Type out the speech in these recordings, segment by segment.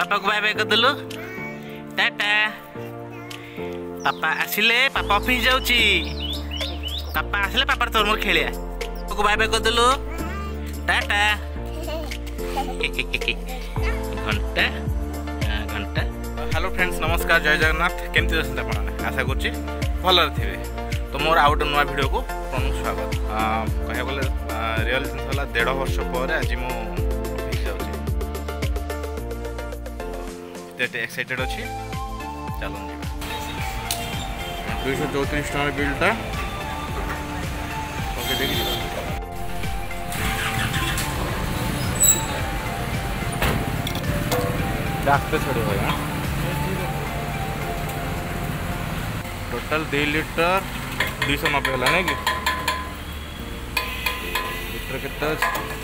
पापा को bye bye कर देलु टाटा पापा आसिले पापा ऑफिस जाउची पापा आसिले पापा तोर मोर खेलिया पापा को बाय बाय कर देलु टाटा घंटा घंटा। हेलो फ्रेंड्स नमस्कार जय जगन्नाथ केमती अछन आपण आशा करछि भल थे। तो मोर आउ गोटे नुआ वीडियो को प्रमुख स्वागत कह गले रियल जिन 1.5 वर्ष पर आज मो एक्साइटेड अच्छी चलो 234 टका बिलटा ओके देखिए डाक्टर छोड़े भाई टोटल 2 लीटर 290 है ना कि लीटर के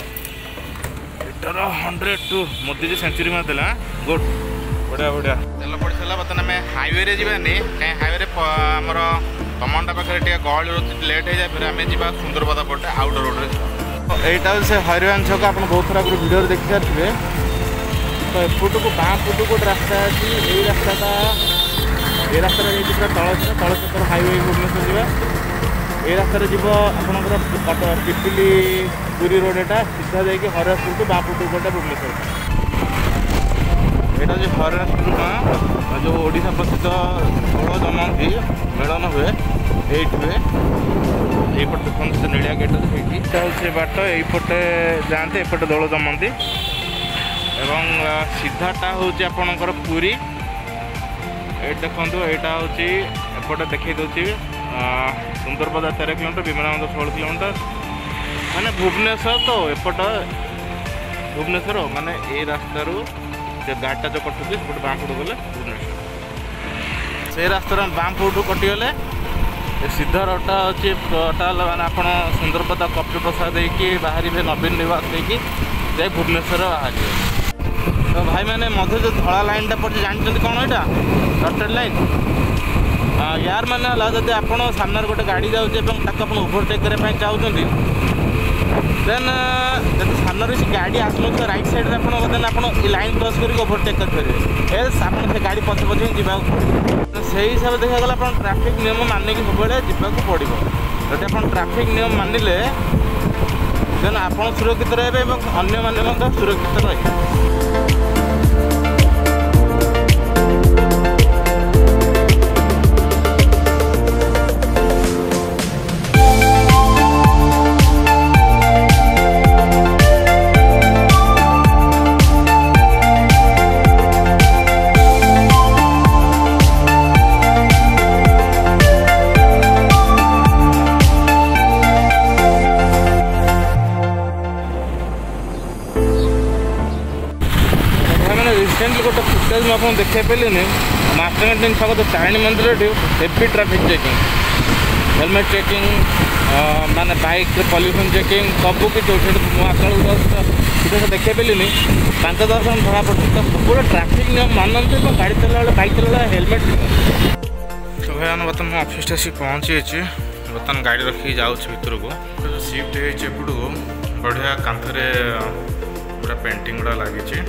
लीटर 102 मोदी जी सेंचुरी में देला गुड बढ़िया बढ़िया तेल पड़ सारा बर्तमान आम हाईवे रे जीवानी कहीं हाईवे आमर तमंडा पाखे गहली लेट हो जाए फिर आम जा सुंदरपदा पटे आउटर रोड में यहाँ से हरिवान छक आप बहुत थोड़ा वीडियो देखी सारे तो एपट को बाँ पट को रास्ता अच्छी यही रास्ता ये रास्ता पूरा तल छतर हाईवे भुवनेश्वर जा ये रास्ता जीव आपंकर पिपिली पुरी रोड यहाँ सीधा जाकि हरिराजपुर टू बाँ पट गोटे भुवनेश्वर यहाँ जो हरिराजपुर जो ओडिशा प्रसिद्ध दौड़ जमती मेलन हुए ये हुए यपट देखते नीलिया गेट हूँ बाट यपटे जाते एपटे दौड़ जमती एवं सीधाटा हूँ आपणकर पुरी ये देखो यहाँ हूँ एपटे देखी दूसरी सुंदरपदा 13 किलोमीटर विमानबंदर 16 किलोमीटर माने भुवनेश्वर तो एपट भुवनेश्वर माने ये रास्तार गाड़ीटा जो कटुचे गोटे बाँ फुट गले भुवनेश्वर से रास्तार बाँ फुट कटिगले सीधा रोडटा अच्छी टोटाल मैंने आप सुंदरपदा कपी प्रसाद देकी बाहर नवीन निवास देकी जाए भुवनेश्वर बाहर तो भाई मैंने मध्य जो धला लाइनटा पड़े जानते कौन यहाँ डटेड लाइन यार मैंने जब आप सामने गोटे गाड़ी जाऊँचे ओभरटेक करने चाहते देन जब सामने से गाड़ी आसू राइट साइड आप लाइन क्रॉस कर ओभरटेक करेंगे एल्स आप से गाड़ी पछे पछे जावाक पड़े से हिसाब से देखा गला ट्रैफिक नियम मानिक सब जावाक पड़ो जब आप ट्रैफिक नियम मानिले देन आप सुरक्षित रहे अन्य मैंने सुरक्षित रहे। रिसेंटली गोटे फुटेज में आपको देखा पारे मास्टर कैंटीन छक तो तारिणी मंदिर heavy traffic checking helmet checking माने बाइक पॉल्यूशन चेकिंग सबू कि सीधा देखा पारे 5-10 जन धरा पड़े तो सब ट्रैफिक नियम मानते गाड़ी चला बाइक चला हेलमेट तो भाई मैंने बर्तमान ऑफिस आसिक पहुँची बर्तमान गाड़ी रखी जाऊँ भितर को जो सिफ्ट होपट को बढ़िया कांथरे पूरा पेंटिंग गुड़ा लगी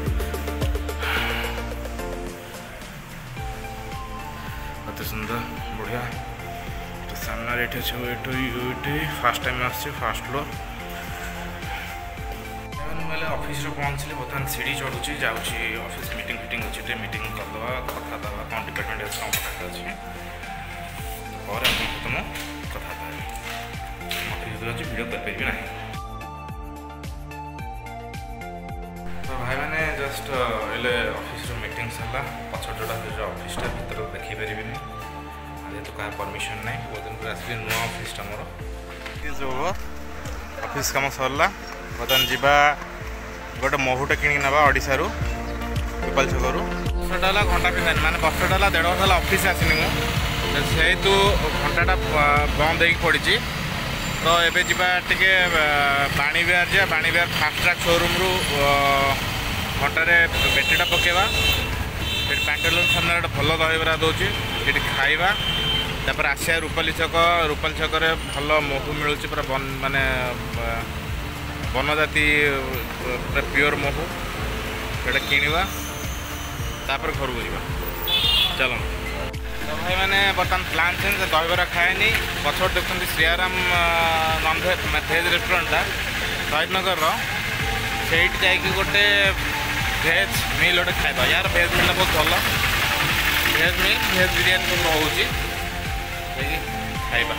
अति सुंदर बढ़िया सामने ये फास्ट टाइम आसছে फास्ट फ्लोर मैंने ऑफिस पहुँचली बर्तमान सीढ़ी चढ़ुची जाऊँगी ऑफिस मीटिंग फिटिंग अच्छे मीटिंग करदे कथा दवा कौन डिपार्टमेंट अच्छे कथा अच्छे और तुम कथा ऑफिस अच्छी वीडियो करपारि ना तो भाई मैंने जस्ट ऑफिस मीटिंग सरला पछटा ऑफिसटा भर देखी पारि जेहतु क्या परमिशन ना बहुत आसली नुआ ऑफिसटा मोर ऑफिस काम सरला बर्तमान जीवा गोटे महूटे किणी ना ओडिशा पिपल छकरू कष्टा घंटा भी माने कष्टा 1.5 वर्ष ऑफिस आसनी मुझे तो घंटाटा बंद हो पड़ी तो ये जा बाणी विहार जा बाणी विहार फास्ट ट्रैक शोरूम रू घंटे बैटेरीटा पकेवा पैंटालून सामने गोटे भल दहीबरा दौर ये खाइबा तापर आसिया रूपाली छक भल महू मिलूँ पूरा माने वनजाति पूरा प्योर महू ये किणवा तापर घर को जावा चलो। तो भाई मैंने बर्तमान प्लान चेंज दहीबरा खाएनी पछड़ देखते श्रीराम नॉनभेज भेज रेस्टोरेंटा शहीदनगर से गोटे भेज मिल गोटे खाइबा यार भेज मिल बहुत भल भेज मिल भेज बिरियानी सब रोचे खाइबा।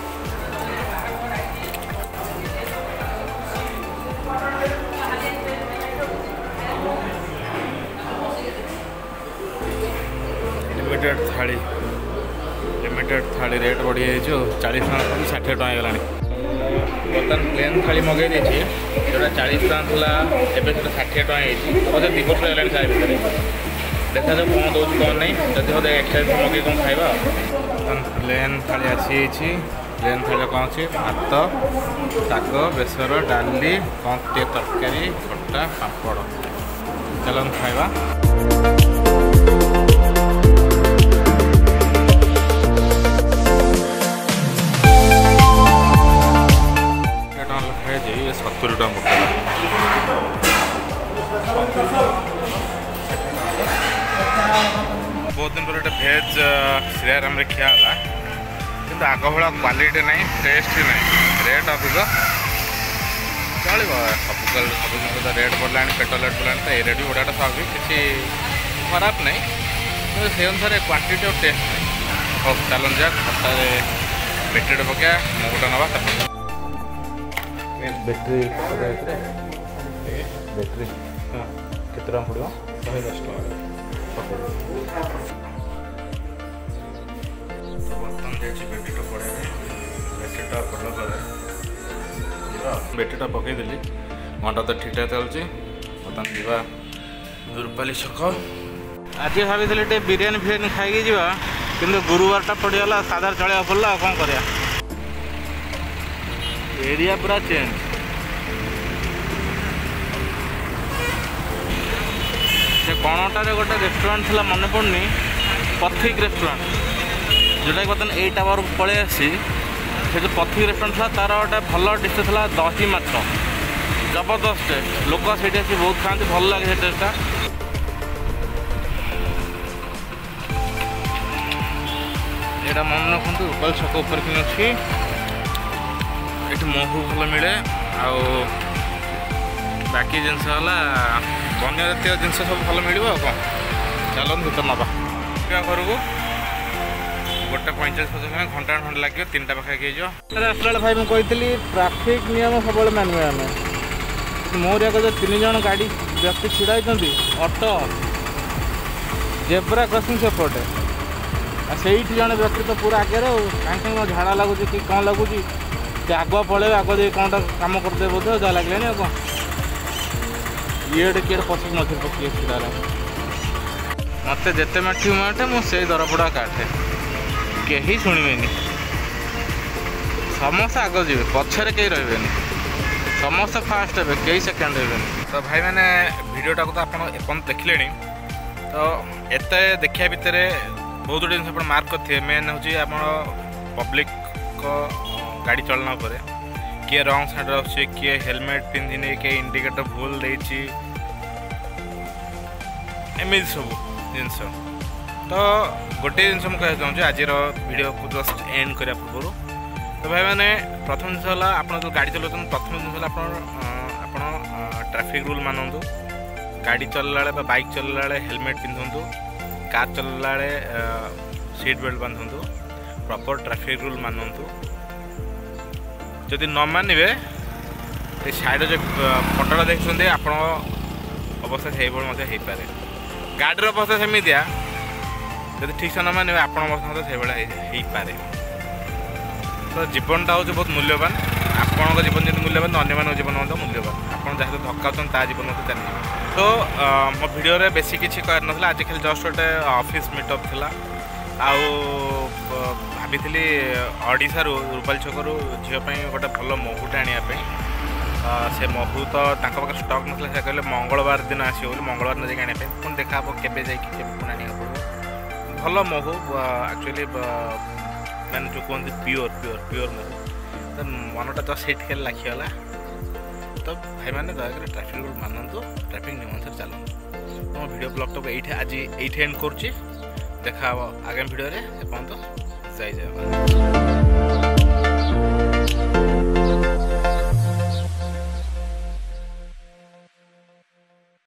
लिमिटेड थाली रेट बढ़ी जाइए 40 टका 60 टका गला बर्तमान प्लेन थाली मगई देती जोटा 40 टका था एवं 60 टका बोधे 2 वर्ष है था भितर देखा जाए कौन दौर कौन नहीं जब बोधे एक्सरसाइज मगई कौन खाइबा। प्लेन थाली आसी प्लेन थाली कौन अच्छी भात शाग बेसर डाली कौन तरकारी खट्टा पापड़ चलो खाइबा। ये 70 टका पड़ेगा बहुत दिन पर भेज श्रीराम खिया कि आग भाया क्वालिटी ना टेस्ट ना रेट अधिक चलो सब जिन रेट बढ़ला पेट्रोल रेट बढ़ला तो ये रेट भी बढ़ाटा स्वाभाविक किसी खराब नहीं से अनुसार क्वांटिटी और टेस्ट नहीं हो चलन जा खटा बेटेड पका मैं गोटे नवा बैटरी बैटरी हाँ केते टका पड़ो 110 टका बर्तन बैटरीटा पड़े बैटरीटा पड़ला बैटरीटा पकईदेली घंटा तो ठीक ठाक चलुची बर्तमान जावा रूपाली छक। आज भाई बिरियानी फिरियानी खाई जावा कि गुरुवार पड़गला सादा चलिया पड़ा कौन कर एरिया पूरा चेंज से कणटारे गोटे रेस्टोरेंट थी मन पड़नी पथिक रेस्टोरेंट जोटा कि बर्तमान 8 आवर पलि आसी से जो पथिक रेस्टोरेंट था तार गोटे भल डिश था दही माछ जबरदस्त लोक से बहुत खाती भल लगे से टेस्टा। यहाँ मन रखु रूपाल छक उपर कि अच्छी ये महू भल मिले आउ बाकी जिनस बन्य जातीय जिनस सब भल मिल कौन चलो भर नवा घर को 1:45 घंटा खंड लगे 3टा पाखे आसला भाई मुझे ट्राफिक नियम सब मानवे आम मोर आगे जो 3 जन गाड़ी व्यक्ति छिड़ा ऑटो जेब्रा क्रॉसिंग सेपटे से जन व्यक्ति तो पूरा आगे कहीं झाड़ा लगुच कि कौन लगुच आगुआ पड़े आग दे कौन कम करदे बोधे जहाँ लगे कौन ये किए पशु मझे पकड़े छड़ा मत जिते माठी माठे मुझे दरपड़ा काटे कहीं शुणवे समस्त आग जी पचर कहीं रे समस्त फास्ट हे कई सेकेंड हे। तो भाई मैंने वीडियोटा को तो आप देखिले तो एत देखा भितर बहुत गुड जिन मार्क करेंगे मेन हूँ आप पब्लिक गाड़ी चलना परे किए रंग साइड आसे किए हेलमेट पिंधिने किए इंडिकेटर भूल देछि एमती सब जिनस। तो गोटे जिन मुझे कहना चाहूँगी आज वीडियो को जस्ट एंड करा पूर्व तो भाई मैंने प्रथम जिन है आप जो गाड़ी चलाते प्रथम जिन आप ट्रैफिक रूल मानतु गाड़ी चलला बाइक चलला हेलमेट पिंधु कार चलला सीट बेल्ट बांधु प्रॉपर ट्रैफिक रूल मानतु जदि न मानवे साइड जो फटोटा देखते आप अवस्था से हो पारे गाड़ी अवस्था सेमिया जब ठीक से न मानवे आप अवस्था से पारे। तो जीवनटा हूँ बहुत मूल्यवान आपण जीवन जब मूल्यवान तो अन्य जीवन मूल्यवान आप जहाँ धक्का जीवन चल। तो मो भिडियो बेसी किसी कर ना आज खाली जस्ट गोटे ऑफिस मीटअप था भाभी ओडिशा रूपाली छकरू झीपाई गोटे भल महूटा आने से महू तो पाखे स्टक ना से कहले मंगलवार दिन आसो मंगलवार न जाए आने पुणी देखा केवे जाकि आने भल महू एक्चुअली मैंने जो कहते प्योर प्योर प्योर महू तो मनटा तो सीट खेल लाखिगला। तो भाई मैंने दयाक ट्रैफिक रूल मानतु ट्रैफिक नियम अनुसार चलतु। तुम वीडियो ब्लॉग ये आज ये एंड करुच्ची देखा आगामी भिडियो से जय जय।